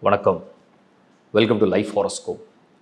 வணக்கம். Welcome to life horoscope.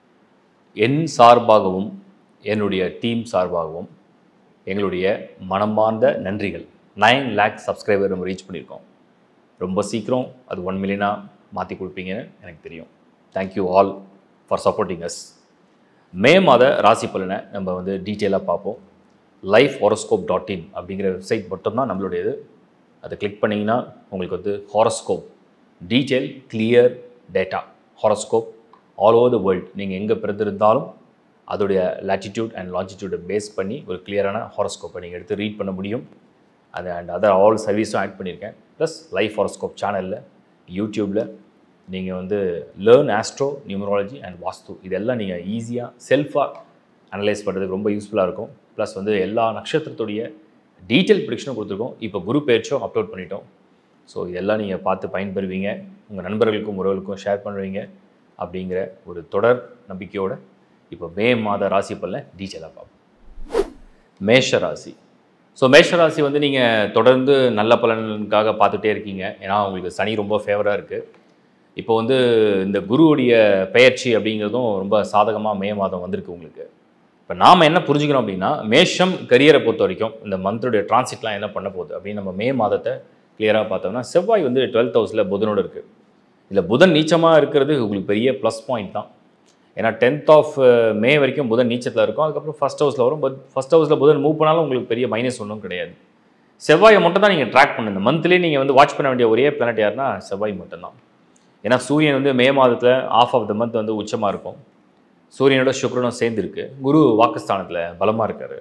என் சார்பாகவும் என்னுடைய டீம் சார்பாகவும் எங்களுடைய மனமார்ந்த நன்றிகள். 9 lakh சப்ஸ்கிரைபர் நம்ம ரீச் பண்ணியிருக்கோம். ரொம்ப சீக்கிரம் அது 1 மில்லியனாக மாற்றி கொடுப்பீங்கன்னு எனக்கு தெரியும். Thank you all for supporting us. May மாத ராசி பலனை நம்ம வந்து டீட்டெயிலாக பார்ப்போம். lifehoroscope.in அப்படிங்கிற வெப்சைட் மட்டும்தான் நம்மளுடையது. அதை கிளிக் பண்ணிங்கன்னா உங்களுக்கு வந்து horoscope detail clear data horoscope all over the world நீங்கள் எங்கே பிறந்திருந்தாலும் அதோடைய லாட்டிடியூட் அண்ட் லாஞ்சிடியூடை பேஸ் பண்ணி ஒரு கிளியரான ஹாரோஸ்கோப்பை நீங்கள் எடுத்து ரீட் பண்ண முடியும். அது அண்ட் அதர் ஆல் சர்வீஸும் ஆட் பண்ணியிருக்கேன். ப்ளஸ் லைஃப் ஹாரோஸ்கோப் சேனலில் யூடியூப்பில் நீங்கள் வந்து learn astro numerology and vastu இதெல்லாம் நீங்கள் ஈஸியாக செல்ஃபாக அனலைஸ் பண்ணுறதுக்கு ரொம்ப யூஸ்ஃபுல்லாக இருக்கும். ப்ளஸ் வந்து எல்லா நட்சத்திரத்துடைய டீட்டெயில் ப்ரிடிக்ஷனும் கொடுத்துருக்கோம். இப்போ குரு பேச்சும் அப்லோட் பண்ணிட்டோம். ஸோ இதெல்லாம் நீங்கள் பார்த்து பயன்பெறுவீங்க. உங்கள் நண்பர்களுக்கும் உறவுகளுக்கும் ஷேர் பண்ணுவீங்க அப்படிங்கிற ஒரு தொடர் நம்பிக்கையோடு இப்போ மே மாத ராசி பலனை டீட்டெயிலாக பார்ப்போம். மேஷ ராசி. ஸோ மேஷ ராசி வந்து நீங்கள் தொடர்ந்து நல்ல பலனுக்காக பார்த்துட்டே இருக்கீங்க. ஏன்னா உங்களுக்கு சனி ரொம்ப ஃபேவராக இருக்குது. இப்போ வந்து இந்த குருவுடைய பெயர்ச்சி அப்படிங்கிறதும் ரொம்ப சாதகமாக மே மாதம் வந்திருக்கு உங்களுக்கு. இப்போ நாம் என்ன புரிஞ்சுக்கிறோம் அப்படின்னா, மேஷம் கரியரை பொறுத்த வரைக்கும் இந்த மந்த்துடைய டிரான்சிட்லாம் என்ன பண்ண போகுது அப்படின்னு நம்ம மே மாதத்தை கிளியராக பார்த்தோம்னா, செவ்வாய் வந்து 12th ஹவுஸில் புதனோடு இருக்குது. இல்லை புதன் நீச்சமாக இருக்கிறது உங்களுக்கு பெரிய ப்ளஸ் பாயிண்ட் தான். ஏன்னா 10th of May வரைக்கும் புதன் நீச்சத்தில் இருக்கும். அதுக்கப்புறம் ஃபஸ்ட் ஹவுஸில் வரும். ஃபஸ்ட் ஹவுஸில் புதன் மூவ் பண்ணாலும் உங்களுக்கு பெரிய மைனஸ் ஒன்றும் கிடையாது. செவ்வாயை மட்டும் தான் நீங்கள் ட்ராக் பண்ணுங்க. இந்த மந்த்லேயே நீங்கள் வந்து வாட்ச் பண்ண வேண்டிய ஒரே பிளானட் யாருன்னா செவ்வாய் மட்டும்தான். ஏன்னா சூரியன் வந்து மே மாதத்தில் ஆஃப் ஆஃப் த மந்த் வந்து உச்சமாக இருக்கும். சூரியனோட சுக்கிரனும் சேர்ந்துருக்கு. குரு வாக்குஸ்தானத்தில் பலமாக இருக்கார்.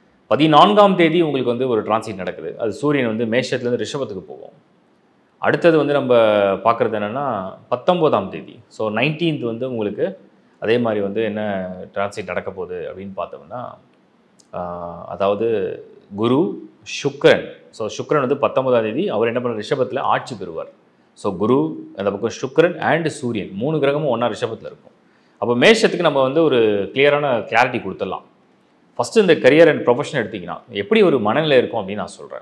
14ஆம் தேதி உங்களுக்கு வந்து ஒரு டிரான்சிட் நடக்குது. அது சூரியன் வந்து மேஷத்துலேருந்து ரிஷபத்துக்கு போகும். அடுத்தது வந்து நம்ம பார்க்குறது என்னென்னா 19ஆம் தேதி. ஸோ 19th வந்து உங்களுக்கு அதே மாதிரி வந்து என்ன டிரான்சிட் நடக்க போகுது அப்படின்னு பார்த்தோம்னா, அதாவது குரு சுக்கிரன். ஸோ சுக்கிரன் வந்து 19ஆம் தேதி அவர் என்ன பண்ணுற ரிஷபத்தில் ஆட்சி பெறுவார். ஸோ குரு அந்த பக்கம் சுக்கிரன் அண்ட் சூரியன் 3 கிரகமும் ஒன்றா ரிஷபத்தில் இருக்கும். அப்போ மேஷத்துக்கு நம்ம வந்து ஒரு கிளியரான கிளாரிட்டி கொடுத்துடலாம். ஃபஸ்ட்டு இந்த கரியர் அண்ட் ப்ரொஃபஷன் எடுத்திங்கன்னா எப்படி ஒரு மனநிலை இருக்கும் அப்படின்னு நான் சொல்கிறேன்.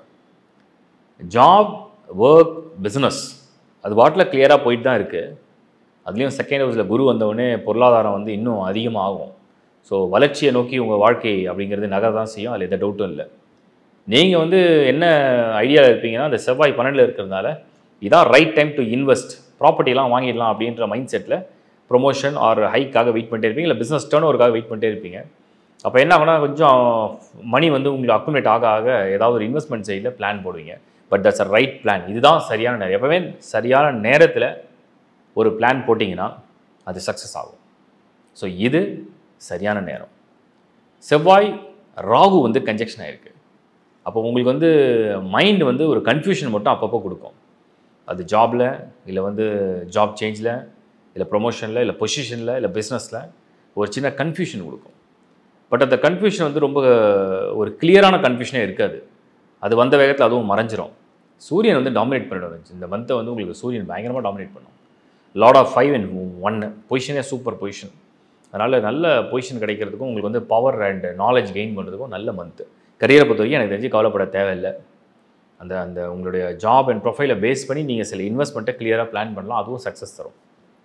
ஜாப், ஒர்க், பிஸ்னஸ் அது பாட்டில் கிளியராக போயிட்டு தான் இருக்குது. அதுலேயும் செகண்ட் ஹவுஸில் குரு வந்தவுடனே பொருளாதாரம் வந்து இன்னும் அதிகமாகும். ஸோ வளர்ச்சியை நோக்கி உங்கள் வாழ்க்கை அப்படிங்கிறது நகர தான் செய்யும். அதில் எந்த டவுட்டும் இல்லை. நீங்கள் வந்து என்ன ஐடியாவில் இருப்பீங்கன்னா, அந்த செவ்வாய் 12 இருக்கிறதுனால இதான் ரைட் டைம் டு இன்வெஸ்ட், ப்ராப்பர்ட்டிலாம் வாங்கிடலாம் அப்படின்ற மைண்ட் செட்டில் ப்ரொமோஷன் ஆர் ஹைக்காக வெயிட் பண்ணிட்டே இருப்பீங்க. இல்லை பிஸ்னஸ் டர்ன் ஓவருக்காக வெயிட் பண்ணிட்டே இருப்பீங்க. அப்போ என்ன ஆகுனா கொஞ்சம் மணி வந்து உங்களுக்கு அக்குமுலேட் ஆக ஆக ஏதாவது ஒரு இன்வெஸ்ட்மெண்ட் சைடில் பிளான் போடுவீங்க. But that's a right plan. இதுதான் சரியான நேரம். எப்போவே சரியான நேரத்தில் ஒரு பிளான் போட்டிங்கன்னா அது சக்ஸஸ் ஆகும். ஸோ இது சரியான நேரம். செவ்வாய் ராகு வந்து கன்ஜெக்ஷன் ஆகிருக்கு. அப்போ உங்களுக்கு வந்து மைண்ட் வந்து ஒரு கன்ஃபியூஷன் மட்டும் அப்பப்போ கொடுக்கும். அது ஜாபில், இல்லை வந்து ஜாப் சேஞ்சில், இல்லை ப்ரொமோஷனில், இல்லை பொசிஷனில், இல்லை பிஸ்னஸில் ஒரு சின்ன கன்ஃபியூஷன் கொடுக்கும். பட் அந்த கன்ஃபியூஷன் வந்து ரொம்ப ஒரு கிளியரான கன்ஃபியூஷனே இருக்காது. அது வந்த வேகத்தில் அதுவும் மறைஞ்சிரும். சூரியன் வந்து டாமினேட் பண்ணிவிடும். இந்த மந்த்தை வந்து உங்களுக்கு சூரியன் பயங்கரமாக டாமினேட் பண்ணும். லார்ட் ஆஃப் 5 and 1 பொசிஷனே சூப்பர் பொசிஷன். அதனால் நல்ல பொசிஷன் கிடைக்கிறதுக்கும் உங்களுக்கு வந்து பவர் அண்ட் நாலேஜ் கெயின் பண்ணுறதுக்கும் நல்ல மந்த்து. கரியரை பொறுத்த வரைக்கும் எனக்கு தெரிஞ்சு கவலைப்பட தேவையில்லை. அந்த அந்த உங்களுடைய ஜாப் அண்ட் ப்ரொஃபைலை பேஸ் பண்ணி நீங்கள் சில இன்வெஸ்ட்மெண்ட்டை கிளியராக பிளான் பண்ணலாம். அதுவும் சக்ஸஸ் தரும்.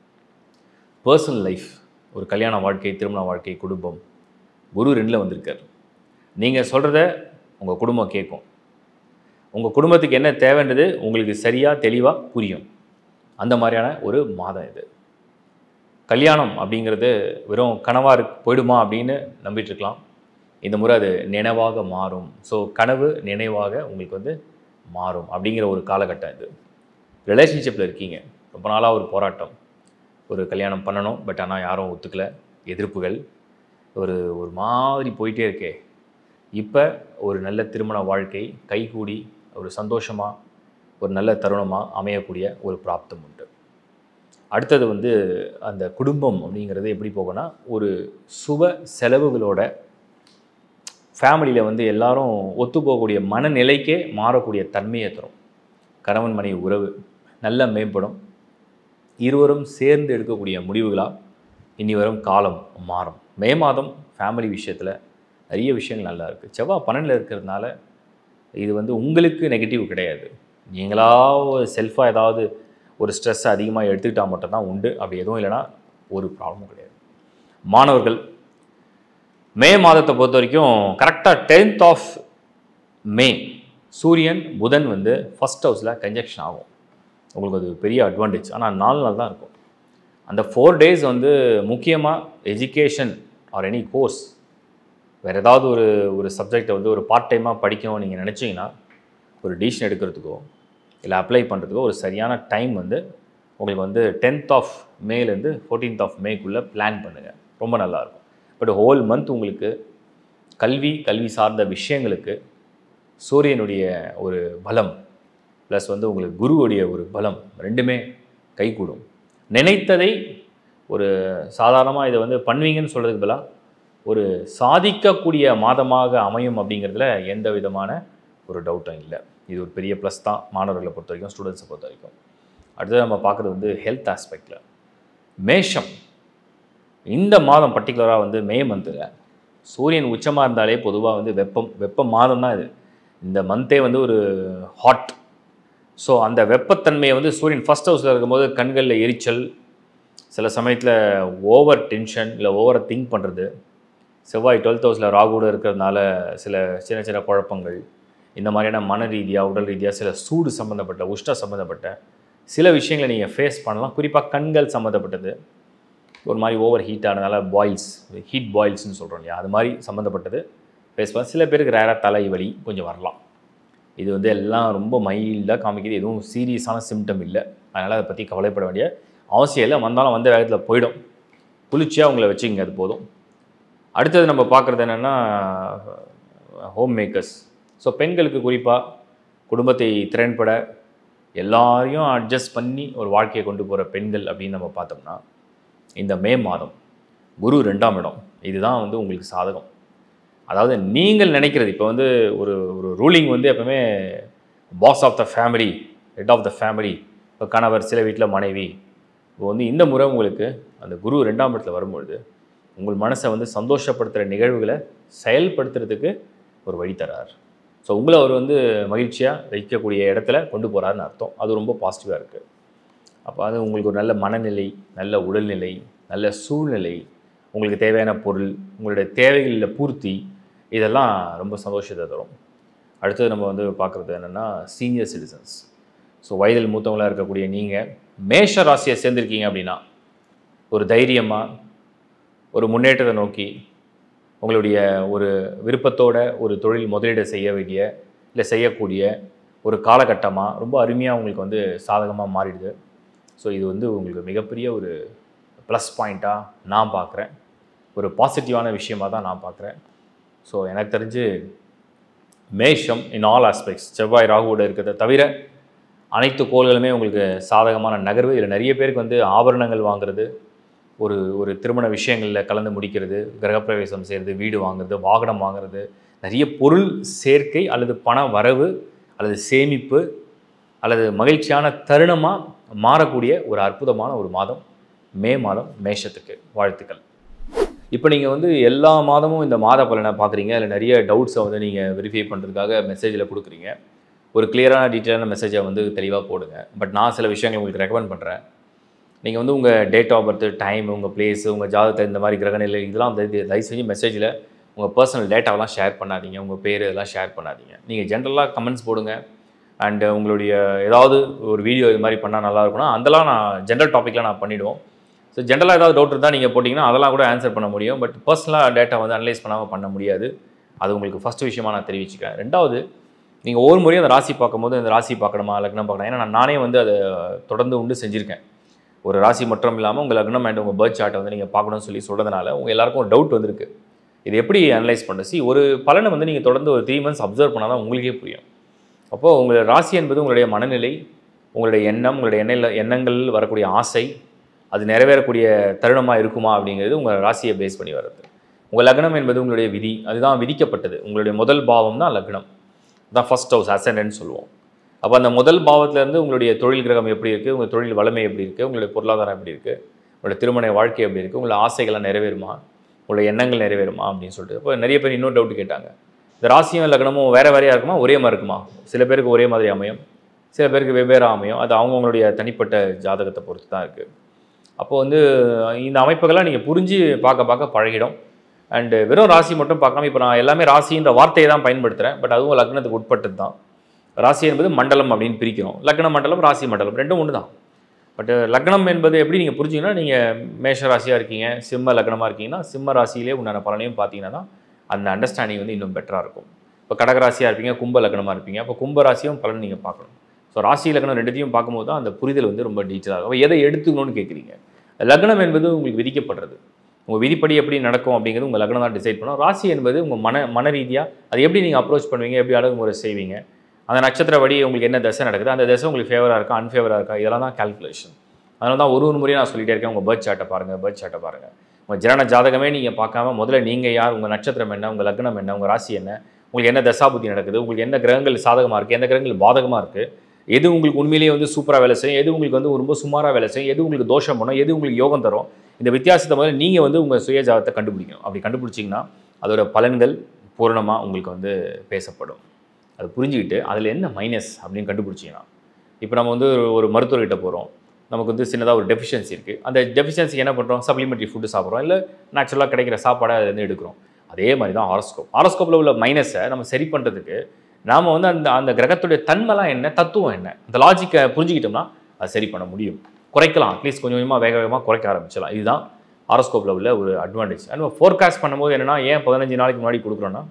பர்சனல் லைஃப், ஒரு கல்யாண வாழ்க்கை, திருமண வாழ்க்கை, குடும்பம், குரு 2ல் வந்திருக்கார். நீங்கள் சொல்கிறத உங்கள் குடும்பம் கேட்கும். உங்கள் குடும்பத்துக்கு என்ன தேவைன்றது உங்களுக்கு சரியாக தெளிவாக புரியும். அந்த மாதிரியான ஒரு மாதம் இது. கல்யாணம் அப்படிங்கிறது வெறும் கனவாக போயிடுமா அப்படின்னு நம்பிட்டு இருக்கலாம். இந்த முறை அது நினைவாக மாறும். ஸோ கனவு நினைவாக உங்களுக்கு வந்து மாறும் அப்படிங்கிற ஒரு காலகட்டம் இது. ரிலேஷன்ஷிப்பில் இருக்கீங்க, ரொம்ப நாளாக ஒரு போராட்டம், ஒரு கல்யாணம் பண்ணணும் பட் ஆனால் யாரும் ஒத்துக்கலை, எதிர்ப்புகள், ஒரு மாதிரி போயிட்டே இருக்கே. இப்போ ஒரு நல்ல திருமண வாழ்க்கை கைகூடி ஒரு சந்தோஷமாக ஒரு நல்ல தருணமாக அமையக்கூடிய ஒரு பிராப்தம் உண்டு. அடுத்தது வந்து அந்த குடும்பம் அப்படிங்கிறது எப்படி போகும்னா, ஒரு சுப செலவுகளோட ஃபேமிலியில் வந்து எல்லாரும் ஒத்து போகக்கூடிய மனநிலைக்கே மாறக்கூடிய தன்மையை தரும். கணவன் மனைவி உறவு நல்ல மேம்படும். இருவரும் சேர்ந்து எடுக்கக்கூடிய முடிவுகளாக இனி வரும் காலம் மாறும். மே மாதம் ஃபேமிலி விஷயத்தில் நிறைய விஷயங்கள் நல்லா இருக்குது. செவ்வாய் 12ல் இருக்கிறதுனால இது வந்து உங்களுக்கு நெகட்டிவ் கிடையாது. நீங்களாக செல்ஃபாக ஏதாவது ஒரு ஸ்ட்ரெஸ்ஸை அதிகமாக எடுத்துக்கிட்டால் மட்டும்தான் உண்டு. அப்படி எதுவும் இல்லைன்னா ஒரு ப்ராப்ளமும் கிடையாது. மாணவர்கள் மே மாதத்தை பொறுத்த வரைக்கும் கரெக்டாக 10th of May சூரியன் புதன் வந்து ஃபஸ்ட் ஹவுஸில் கன்ஜெக்ஷன் ஆகும். உங்களுக்கு அது பெரிய அட்வான்டேஜ். ஆனால் 4 நாள் தான் இருக்கும். அந்த 4 days வந்து முக்கியமாக எஜுகேஷன் ஆர் எனி கோர்ஸ் வேறு ஏதாவது ஒரு சப்ஜெக்டை வந்து ஒரு பார்ட் டைமாக படிக்கணும் நீங்கள் நினச்சிங்கன்னா ஒரு டிசிஷன் எடுக்கிறதுக்கோ இல்லை அப்ளை பண்ணுறதுக்கோ ஒரு சரியான டைம் வந்து உங்களுக்கு வந்து 10th of Mayலேருந்து 14th of Mayக்குள்ளே பிளான் பண்ணுங்கள். ரொம்ப நல்லாயிருக்கும். பட் ஹோல் மந்த் உங்களுக்கு கல்வி சார்ந்த விஷயங்களுக்கு சூரியனுடைய ஒரு பலம் ப்ளஸ் வந்து உங்களுக்கு குருவுடைய ஒரு பலம் ரெண்டுமே கைகூடும். நினைத்ததை ஒரு சாதாரணமாக இதை வந்து பண்ணுவீங்கன்னு சொல்கிறதுக்கு பதிலாக ஒரு சாதிக்கக்கூடிய மாதமாக அமையும் அப்படிங்கிறதுல எந்த விதமான ஒரு டவுட்டும் இல்லை. இது ஒரு பெரிய ப்ளஸ் தான் மாணவர்களை பொறுத்த வரைக்கும், ஸ்டூடெண்ட்ஸை பொறுத்த வரைக்கும். அடுத்தது நம்ம பார்க்குறது வந்து ஹெல்த் ஆஸ்பெக்டில் மேஷம். இந்த மாதம் பர்டிகுலராக வந்து மே மந்தில் சூரியன் உச்சமாக இருந்தாலே பொதுவாக வந்து வெப்ப மாதம் தான் இது. இந்த மந்தே வந்து ஒரு ஹாட். ஸோ அந்த வெப்பத்தன்மையை வந்து சூரியன் ஃபஸ்ட் ஹவுஸில் இருக்கும்போது கண்களில் எரிச்சல், சில சமயத்தில் ஓவர் டென்ஷன் இல்லை ஓவராக திங்க் பண்ணுறது, செவ்வாய் 12th ஹவுஸில் ராகுவோடு இருக்கிறதுனால சில சின்ன சின்ன குழப்பங்கள், இந்த மாதிரியான மன ரீதியாக உடல் ரீதியாக சில சூடு சம்மந்தப்பட்ட உஷ்ண சம்மந்தப்பட்ட சில விஷயங்களை நீங்கள் ஃபேஸ் பண்ணலாம். குறிப்பாக கண்கள் சம்மந்தப்பட்டது ஒரு மாதிரி ஓவர் ஹீட் ஆனதுனால ஹீட் பாயில்ஸ்னு சொல்கிறோம் இல்லையா, அது மாதிரி சம்மந்தப்பட்டது ஃபேஸ் பண்ண. சில பேருக்கு ரேராக தலைவலி கொஞ்சம் வரலாம். இது வந்து எல்லாம் ரொம்ப மைல்டாக காமிக்குது, எதுவும் சீரியஸான சிம்டம் இல்லை. அதனால் அதை பற்றி கவலைப்பட வேண்டிய அவசியம் இல்லை. வந்தாலும் வந்த வேகத்தில் போயிடும். குளிர்ச்சியாக உங்களை வச்சுங்க, அது போதும். அடுத்தது நம்ம பார்க்குறது என்னென்னா ஹோம் மேக்கர்ஸ். ஸோ பெண்களுக்கு குறிப்பாக குடும்பத்தை திறன்பட எல்லாரையும் அட்ஜஸ்ட் பண்ணி ஒரு வாழ்க்கையை கொண்டு போகிற பெண்கள் அப்படின்னு நம்ம பார்த்தோம்னா இந்த மே மாதம் குரு 2ஆம் இடம், இதுதான் வந்து உங்களுக்கு சாதகம். அதாவது நீங்கள் நினைக்கிறது இப்போ வந்து ஒரு ரூலிங் வந்து எப்பவுமே boss of the family, head of the family, இப்போ கணவர், சில வீட்டில் மனைவி. இப்போ வந்து இந்த முறை உங்களுக்கு அந்த குரு 2ஆம் இடத்துல வரும்பொழுது உங்கள் மனசை வந்து சந்தோஷப்படுத்துகிற நிகழ்வுகளை செயல்படுத்துறதுக்கு ஒரு வழி தரார். ஸோ உங்களை அவர் வந்து மகிழ்ச்சியாக வைக்கக்கூடிய இடத்துல கொண்டு போகிறாருன்னு அர்த்தம். அது ரொம்ப பாசிட்டிவாக இருக்குது. அப்போ அது உங்களுக்கு ஒரு நல்ல மனநிலை, நல்ல உடல்நிலை, நல்ல சூழ்நிலை, உங்களுக்கு தேவையான பொருள், உங்களுடைய தேவைகளில் பூர்த்தி, இதெல்லாம் ரொம்ப சந்தோஷத்தை தரும். அடுத்தது நம்ம வந்து பார்க்குறது என்னென்னா சீனியர் சிட்டிசன்ஸ். ஸோ வயதில் மூத்தவங்களாக இருக்கக்கூடிய நீங்கள் மேஷ ராசியை சேர்ந்துருக்கீங்க அப்படின்னா ஒரு தைரியமாக ஒரு முன்னேற்றத்தை நோக்கி உங்களுடைய ஒரு விருப்பத்தோட ஒரு தொழில் முதலீடு செய்ய வேண்டிய இல்லை செய்யக்கூடிய ஒரு காலகட்டமாக ரொம்ப அருமையாக உங்களுக்கு வந்து சாதகமாக மாறிடுது. ஸோ இது வந்து உங்களுக்கு மிகப்பெரிய ஒரு ப்ளஸ் பாயிண்ட்டாக நான் பார்க்குறேன். ஒரு பாசிட்டிவான விஷயமாக தான் நான் பார்க்குறேன். ஸோ எனக்கு தெரிஞ்சு மேஷம் இன் ஆல் ஆஸ்பெக்ட்ஸ் செவ்வாய் ராகுவோட இருக்கிறத தவிர அனைத்து கோள்களுமே உங்களுக்கு சாதகமான நகர்வு. இதில் நிறைய பேருக்கு வந்து ஆபரணங்கள் வாங்குறது, ஒரு திருமண விஷயங்களில் கலந்து முடிக்கிறது, கிரகப்பிரவேசம் செய்கிறது, வீடு வாங்குறது, வாகனம் வாங்குறது, நிறைய பொருள் சேர்க்கை அல்லது பண வரவு அல்லது சேமிப்பு அல்லது மகிழ்ச்சியான தருணமாக மாறக்கூடிய ஒரு அற்புதமான ஒரு மாதம் மே மாதம். மேஷத்துக்கு வாழ்த்துக்கள். இப்போ நீங்கள் வந்து எல்லா மாதமும் இந்த மாத பலனை பார்க்குறீங்க, அதில் நிறைய டவுட்ஸை வந்து நீங்கள் வெரிஃபை பண்ணுறதுக்காக மெசேஜில் கொடுக்குறீங்க. ஒரு கிளியரான டீட்டெயிலான மெசேஜை வந்து தெளிவாக போடுங்க. பட் நான் சில விஷயங்கள் உங்களுக்கு ரெக்கமெண்ட் பண்ணுறேன். நீங்கள் வந்து உங்கள் டேட் ஆஃப் பர்த், டைம், உங்கள் பிளேஸு, உங்கள் ஜாதகத்தை, இந்த மாதிரி கிரகநிலை இதெல்லாம் தயவு செஞ்சு மெசேஜில் உங்கள் பர்சனல் டேட்டாவெலாம் ஷேர் பண்ணாதீங்க. உங்கள் பேர் இதெல்லாம் ஷேர் பண்ணாதீங்க. நீங்கள் ஜென்ரலாக கமெண்ட்ஸ் போடுங்க. அண்டு உங்களுடைய ஏதாவது ஒரு வீடியோ இது மாதிரி பண்ணால் நல்லா இருக்கும்னா அதெல்லாம் நான் ஜென்ரல் டாப்பிக்கில் நான் பண்ணிவிடுவோம். ஸோ ஜென்ரலாக ஏதாவது டவுட் இருந்தால் நீங்கள் போட்டிங்கன்னா அதெல்லாம் கூட ஆன்சர் பண்ண முடியும். பட் பர்சனலாக டேட்டா வந்து அனலைஸ் பண்ணாமல் பண்ண முடியாது. அது உங்களுக்கு ஃபஸ்ட்டு விஷயமாக நான் தெரிவிச்சுக்கிறேன். ரெண்டாவது, நீங்கள் ஒவ்வொரு முறையும் அந்த ராசி பார்க்கும்போது இந்த ராசி பார்க்கணுமா லக்னம் பார்க்கணும், ஏன்னா நானே வந்து அதை தொடர்ந்து செஞ்சுருக்கேன். ஒரு ராசி மட்டும் இல்லாமல் உங்கள் லக்னம் அண்ட் உங்கள் பர்த் சார்ட்டை வந்து நீங்கள் பார்க்கணும்னு சொல்கிறதுனால உங்கள் எல்லாருக்கும் ஒரு டவுட் வந்திருக்கு. இது எப்படி அனலைஸ் பண்ணுறது? ஒரு பலனை வந்து நீங்கள் தொடர்ந்து ஒரு 3 months அப்சர்வ் பண்ணால் தான் உங்களுக்கே புரியும். அப்போது உங்களுடைய ராசி என்பது உங்களுடைய மனநிலை, உங்களுடைய எண்ணம், உங்களுடைய எண்ணங்கள் வரக்கூடிய ஆசை, அது நிறைவேறக்கூடிய தருணமாக இருக்குமா அப்படிங்கிறது உங்கள் ராசியை பேஸ் பண்ணி வர்றது. உங்கள் லக்னம் என்பது உங்களுடைய விதி, அதுதான் விதிக்கப்பட்டது. உங்களுடைய முதல் பாவம் தான் லக்னம், தான் ஃபர்ஸ்ட் ஹவுஸ், அசெண்டன்ட் சொல்லுவோம். அப்போ அந்த முதல் பாவத்திலேருந்து உங்களுடைய தொழில் கிரகம் எப்படி இருக்குது, உங்கள் தொழில் வளமை எப்படி இருக்குது, உங்களுடைய பொருளாதாரம் எப்படி இருக்குது, உங்களுடைய திருமண வாழ்க்கை எப்படி இருக்குது, உங்களுடைய ஆசைகள்லாம் நிறைவேறுமா, உங்களுடைய எண்ணங்கள் நிறைவேறுமா அப்படின்னு சொல்லிட்டு. இப்போ நிறைய பேர் இன்னொரு டவுட் கேட்டாங்க, இந்த ராசியும் லக்னமும் வேறு வேறையாக இருக்குமா, ஒரே மாதிரி இருக்குமா? சில பேருக்கு ஒரே மாதிரி அமையும், சில பேருக்கு வெவ்வேறு அமையும். அது அவங்கவுங்களுடைய தனிப்பட்ட ஜாதகத்தை பொறுத்து தான் இருக்குது. அப்போது வந்து இந்த அமைப்புகள்லாம் நீங்கள் புரிஞ்சு பார்க்க பழகிடும். அண்டு வெறும் ராசி மட்டும் பார்க்காம இப்போ நான் எல்லாமே ராசின்ற வார்த்தையை தான் பயன்படுத்துகிறேன். பட் அதுவும் லக்னத்துக்கு உட்பட்டது தான். ராசி என்பது மண்டலம் அப்படின்னு பிரிக்கிறோம். லக்ன மண்டலம், ராசி மண்டலம் ரெண்டும் ஒன்று தான். பட் லக்னம் என்பது எப்படி நீங்கள் புரிஞ்சிங்கன்னா, நீங்கள் மேஷ ராசியாக இருக்கீங்க, சிம்ம லக்னமாக இருக்கீங்கன்னா, சிம்ம ராசியிலே உண்டான பலனையும் பார்த்தீங்கன்னா தான் அந்த அண்டர்ஸ்டாண்டிங் வந்து இன்னும் பெட்டராக இருக்கும். இப்போ கடகராசியாக இருப்பீங்க, கும்ப லக்னமாக இருப்பீங்க, அப்போ கும்ப ராசியும் பலன் நீங்கள் பார்க்கணும். ஸோ ராசி லக்னம் ரெண்டுத்தையும் பார்க்கும்போது தான் அந்த புரிதல் வந்து ரொம்ப டீச்சராக இருக்கும். அப்போ எதை எடுத்துக்கணும்னு கேட்குறீங்க. லக்னம் என்பது உங்களுக்கு விதிக்கப்படுறது. உங்கள் விதிப்படி எப்படி நடக்கும் அப்படிங்கிறது உங்கள் லக்னம் தான் டிசைட் பண்ணும். ராசி என்பது உங்கள் மன ரீதியாக அது எப்படி நீங்கள் அப்ரோச் பண்ணுவீங்க, எப்படி அணுகுமுறை செய்வீங்க, அந்த நட்சத்திரப்படி உங்களுக்கு என்ன தசை நடக்குது, அந்த தசை உங்களுக்கு ஃபேவராக இருக்கா, அன்ஃபேவராக இருக்கா, இதெல்லாம் தான் கால்குலேஷன். அதனால தான் ஒரு முறையும் நான் சொல்லிட்டே இருக்கேன், உங்கள் பர்த் சார்ட்டை பாருங்கள். உங்கள் ஜனன ஜாதகமே நீங்கள் பார்க்காம முதல்ல நீங்கள் யார், உங்கள் நட்சத்திரம் என்ன, உங்கள் லக்னம் என்ன, உங்கள் ராசி என்ன, உங்களுக்கு என்ன தசாபுத்தி நடக்குது, உங்களுக்கு என்ன கிரகங்கள் சாதகமாக இருக்குது, எந்த கிரகங்கள் பாதகமாக இருக்குது, எது உங்களுக்கு உண்மையிலேயே வந்து சூப்பராக வேலை செய்யும், எது உங்களுக்கு வந்து ரொம்ப சுமாராக வேலை செய்யும், எது உங்களுக்கு தோஷம் பண்ணும், எது உங்களுக்கு யோகம் தரும், இந்த வித்தியாசத்தை முதல்ல நீங்கள் வந்து உங்கள் சுய ஜாதகத்தை கண்டுபிடிக்கணும். அப்படி கண்டுபிடிச்சிங்கன்னா அதோட பலன்கள் பூரணமாக உங்களுக்கு வந்து பேசப்படும். அது புரிஞ்சுக்கிட்டு அதில் என்ன மைனஸ் அப்படின்னு கண்டுபிடிச்சிங்கன்னா, இப்போ நம்ம வந்து ஒரு மருத்துவர்கிட்ட போகிறோம், நமக்கு வந்து சின்னதாக ஒரு டெஃபிஷியன்சி இருக்குது. அந்த டெஃபிஷியன்சிக்கு என்ன பண்ணுறோம், சப்ளிமெண்ட்ரி ஃபுட்டு சாப்பிட்றோம், இல்லை நேச்சுரலாக கிடைக்கிற சாப்பாடை அதை வந்து எடுக்கிறோம். அதே மாதிரி தான் ஹாரோஸ்கோப்பில் உள்ள மைனஸை நம்ம சரி பண்ணுறதுக்கு நாம் வந்து அந்த கிரகத்துடைய தன்மைலாம் என்ன, தத்துவம் என்ன, அந்த லாஜிக்கை புரிஞ்சுக்கிட்டோம்னா அது சரி பண்ண முடியும். குறைக்கலாம், அட்லீஸ்ட் கொஞ்சம் கொஞ்சமாக வேகமாக குறைக்க ஆரம்பிச்சிடலாம். இதுதான் ஹாரோஸ்கோப்பில் உள்ள ஒரு அட்வான்டேஜ். அண்ட் ஃபோர்காஸ்ட் பண்ணும்போது என்னென்னா, ஏன் 15 நாளைக்கு முன்னாடி கொடுக்குறோன்னா,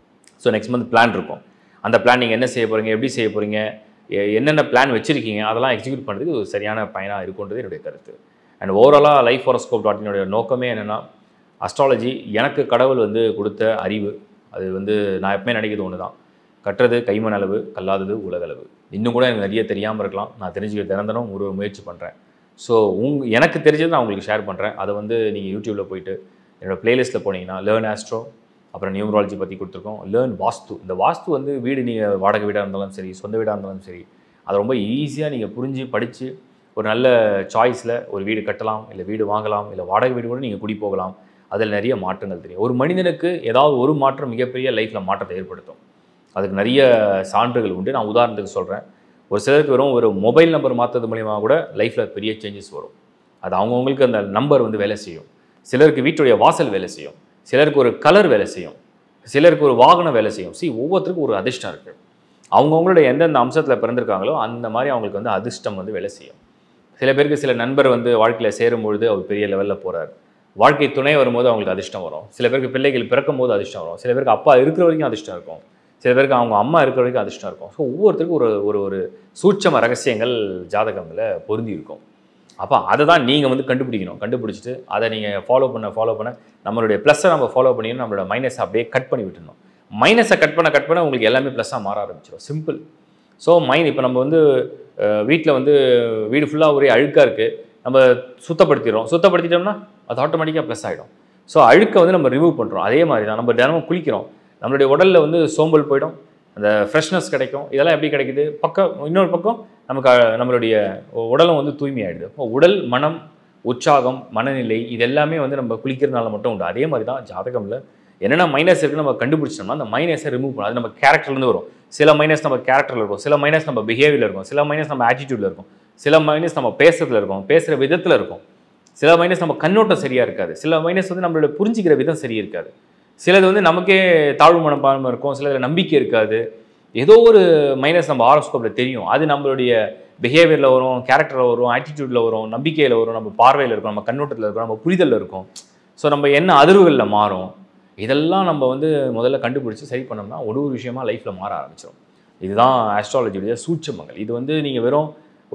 ஸோ நெக்ஸ்ட் மந்த் பிளான் இருக்கும். அந்த பிளான் நீங்கள் என்ன செய்ய போகிறீங்க, எப்படி செய்ய போகிறீங்க, என்னென்ன பிளான் வச்சுருக்கீங்க, அதெல்லாம் எக்ஸிக்யூட் பண்ணுறதுக்கு ஒரு சரியான பயனாக இருக்குன்றது என்னுடைய கருத்து. அண்ட் ஓவராலாக LifeHoroscope.in நோக்கமே என்னென்னா, அஸ்ட்ராலஜி எனக்கு கடவுள் வந்து கொடுத்த அறிவு. அது வந்து நான் எப்பவுமே நினைக்கிறது ஒன்று தான், கற்றது கைமண் அளவு, கல்லாதது உலகளவு. இன்னும் கூட எனக்கு நிறைய தெரியாமல் இருக்கலாம், நான் தெரிஞ்சுக்க தினந்தனம் ஒரு முயற்சி பண்ணுறேன். ஸோ எனக்கு தெரிஞ்சது நான் உங்களுக்கு ஷேர் பண்ணுறேன். அதை வந்து நீங்கள் யூடியூப்பில் போயிட்டு என்னோடய ப்ளேலிஸ்ட்டில் போனீங்கன்னா லேர்ன் ஆஸ்ட்ரோ, அப்புறம் நியூமராலஜி பற்றி கொடுத்துருக்கோம். லேர்ன் வாஸ்து. இந்த வாஸ்து வந்து வீடு நீங்கள் வாடகை வீடாக இருந்தாலும் சரி, சொந்த வீடாக இருந்தாலும் சரி, அதை ரொம்ப ஈஸியாக நீங்கள் புரிஞ்சு படித்து ஒரு நல்ல சாய்ஸில் ஒரு வீடு கட்டலாம், இல்லை வீடு வாங்கலாம், இல்லை வாடகை வீடு கூட நீங்கள் குடி போகலாம். அதில் நிறைய மாற்றங்கள் தெரியும். ஒரு மனிதனுக்கு ஏதாவது ஒரு மாற்றம் மிகப்பெரிய லைஃப்பில் மாற்றத்தை ஏற்படுத்தும். அதுக்கு நிறைய சான்றுகள் உண்டு. நான் உதாரணத்துக்கு சொல்கிறேன். ஒரு சிலருக்கு வெறும் ஒரு மொபைல் நம்பர் மாற்றுறது மூலிமா கூட லைஃப்பில் பெரிய சேஞ்சஸ் வரும். அது அவங்கவுங்களுக்கு அந்த நம்பர் வந்து வேலை செய்யும். சிலருக்கு வீட்டுடைய வாசல் வேலை செய்யும், சிலருக்கு ஒரு கலர் வேலை செய்யும், சிலருக்கு ஒரு வாகனம் வேலை செய்யும். ஒவ்வொருத்தருக்கும் ஒரு அதிர்ஷ்டம் இருக்குது. அவங்கவுங்களோட எந்தெந்த அம்சத்தில் பிறந்திருக்காங்களோ அந்த மாதிரி அவங்களுக்கு வந்து அதிர்ஷ்டம் வந்து வேலை செய்யும். சில பேருக்கு சில நண்பர் வந்து வாழ்க்கையில் சேரும்பொழுது அவர் பெரிய லெவலில் போகிறார். வாழ்க்கை துணை வரும்போது அவங்களுக்கு அதிர்ஷ்டம் வரும். சில பேருக்கு பிள்ளைகள் பிறக்கும் போது அதிர்ஷ்டம் வரும். சில பேருக்கு அப்பா இருக்கிற வரைக்கும் அதிர்ஷ்டம் இருக்கும். சில பேருக்கு அவங்க அம்மா இருக்கிற வரைக்கும் அதிர்ஷ்டம் இருக்கும். ஸோ ஒவ்வொருத்தருக்கும் ஒரு ஒரு சூட்சம ரகசியங்கள் ஜாதகங்களில் பொருந்தி இருக்கும். அப்போ அதை தான் நீங்கள் வந்து கண்டுபிடிக்கணும். கண்டுபிடிச்சிட்டு அதை நீங்கள் ஃபாலோ பண்ண நம்மளுடைய ப்ளஸ்ஸை நம்ம ஃபாலோ பண்ணிடணும். நம்மளோட மைனஸை அப்படியே கட் பண்ணி விட்டுணும். மைனஸை கட் பண்ண உங்களுக்கு எல்லாமே ப்ளஸ்ஸாக மாற ஆரம்பிச்சிடும். சிம்பிள். ஸோ இப்போ நம்ம வந்து வீட்டில் வந்து வீடு ஃபுல்லாக ஒரே அழுக்காக இருக்குது, நம்ம சுத்தப்படுத்திட்டோம்னா அது ஆட்டோமேட்டிக்காக ப்ளஸ் ஆகிடும். ஸோ அழுக்கை வந்து நம்ம ரிமூவ் பண்ணுறோம். அதே மாதிரி தான் நம்ம தினமும் குளிக்கிறோம், நம்மளுடைய உடலில் வந்து சோம்பல் போயிடும், அந்த ஃப்ரெஷ்னஸ் கிடைக்கும். இதெல்லாம் எப்படி கிடைக்குது, இன்னொரு பக்கம் நம்மளுடைய உடலும் வந்து தூய்மையாகிடுது. இப்போ உடல், மனம், உற்சாகம், மனநிலை இது எல்லாமே வந்து நம்ம குளிக்கிறதுனால மட்டும் உண்டு. அதே மாதிரி தான் ஜாதகமில் என்னென்ன மைனஸ் இருக்குன்னு நம்ம கண்டுபிடிச்சோம்னா அந்த மைனஸை ரிமூவ் பண்ணணும். அது நம்ம கேரக்டர்லேருந்து வரும். சில மைனஸ் நம்ம கேரக்டரில் இருக்கும், சில மைனஸ் நம்ம பிஹேவியரில் இருக்கும், சில மைனஸ் நம்ம ஆட்டிடியூடில் இருக்கும், சில மைனஸ் நம்ம பேசுறதுல இருக்கும், பேசுகிற விதத்தில் இருக்கும், சில மைனஸ் நம்ம கண்ணோட்டம் சரியாக இருக்காது, சில மைனஸ் வந்து நம்மளோட புரிஞ்சிக்கிற விதம் சரி இருக்காது, சிலது வந்து நமக்கே தாழ்வு மனப்பான்மை இருக்கும், சிலதில் நம்பிக்கை இருக்காது. ஏதோ ஒரு மைனஸ் நம்ம ஹாரோஸ்கோப்பில் தெரியும். அது நம்மளுடைய பிஹேவியரில் வரும், கேரக்டரில் வரும், ஆட்டிடியூடில் வரும், நம்பிக்கையில் வரும், நம்ம பார்வையில் இருக்கும், நம்ம கண்ணோட்டத்தில் இருக்கும், நம்ம புரிதலில் இருக்கும். ஸோ நம்ம என்ன அதிர்வுகளில் மாறும், இதெல்லாம் நம்ம வந்து முதல்ல கண்டுபிடிச்சி சரி பண்ணோம்னா ஒரு விஷயமா லைஃப்பில் மாற ஆரம்பிச்சிடும். இதுதான் ஆஸ்ட்ராலஜியுடைய சூட்சமங்கள். இது வந்து நீங்கள் வெறும்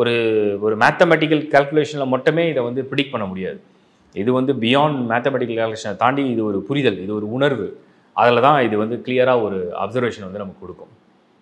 ஒரு மேத்தமெட்டிக்கல் கால்குலேஷனில் மட்டுமே இதை வந்து ப்ரிடிக்ட் பண்ண முடியாது. இது வந்து பியாண்ட் மேத்தமெட்டிக்கல் கால்குலேஷனை தாண்டி இது ஒரு புரிதல், இது ஒரு உணர்வு. அதில் தான் இது வந்து கிளியராக ஒரு அப்சர்வேஷன் வந்து நமக்கு கொடுக்கும்.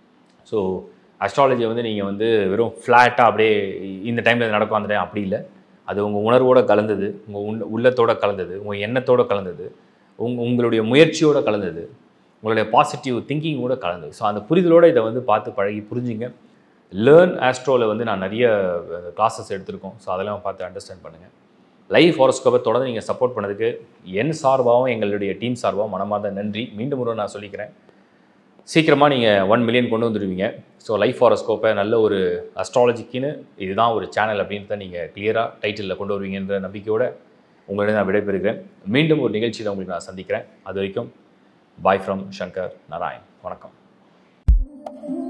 ஸோ ஆஸ்ட்ராலஜியை வந்து நீங்கள் வந்து வெறும் ஃப்ளாட்டாக அப்படியே இந்த டைமில் நடக்கும் அந்த டைம் அப்படி இல்லை. அது உங்கள் உணர்வோடு கலந்தது, உங்கள் உள்ளத்தோடு கலந்தது, உங்கள் எண்ணத்தோடு கலந்தது, உங்களுடைய முயற்சியோடு கலந்தது, உங்களுடைய பாசிட்டிவ் திங்கிங்கோடு கலந்தது. ஸோ அந்த புரிதலோடு இதை வந்து பார்த்து பழகி புரிஞ்சுங்க. லேர்ன் ஆஸ்ட்ரோவில் வந்து நான் நிறைய கிளாஸஸ் எடுத்திருக்கோம். ஸோ அதெல்லாம் பார்த்து அண்டர்ஸ்டாண்ட் பண்ணுங்கள். லைஃப் ஹாரோஸ்கோப்பை தொடர்ந்து நீங்கள் சப்போர்ட் பண்ணதுக்கு என் சார்பாகவும் எங்களுடைய டீம் சார்பாகவும் மனமார்ந்த நன்றி. மீண்டும் ஒரு நான் சொல்லிக்கிறேன். சீக்கிரமாக நீங்கள் 1 மில்லியன் கொண்டு வந்துடுவீங்க. ஸோ லைஃப் ஹாரோஸ்கோப்பை நல்ல ஒரு அஸ்ட்ராலஜிக்குன்னு இதுதான் ஒரு சேனல் அப்படின்றத நீங்கள் கிளியராக டைட்டிலில் கொண்டு வருவீங்கன்ற நம்பிக்கையோடு உங்களிடம் நான் விடைபெறுகிறேன். மீண்டும் ஒரு நிகழ்ச்சியில் உங்களுக்கு நான் சந்திக்கிறேன். அது வரைக்கும் பாய் ஃப்ரம் சங்கர் நாராயண். வணக்கம்.